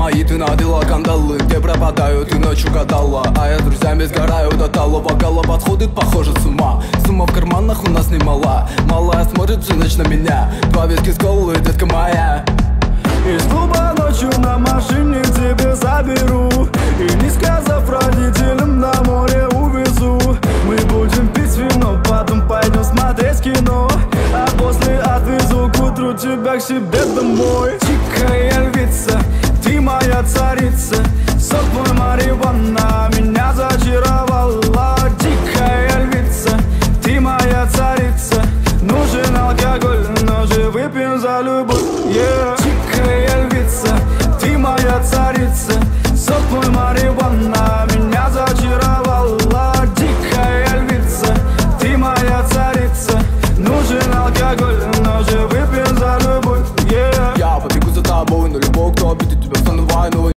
мои, ты надела кандалы. Где пропадаю, ты ночью гадала, а я с друзьями сгораю до талого. Гала подходит, похоже, с ума. Сумма в карманах у нас немала. Малая смотрит всю ночь на меня. Два виски с колой, детка моя. Из клуба ночью на машине тебе заберу, и не сказав родителям, на море увезу. Мы будем пить вино, потом пойдем смотреть кино, а после отвезу к утру тебя к себе домой.